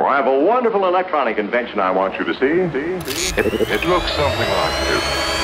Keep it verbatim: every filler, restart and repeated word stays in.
I have a wonderful electronic invention I want you to see. See? See? It, it looks something like this.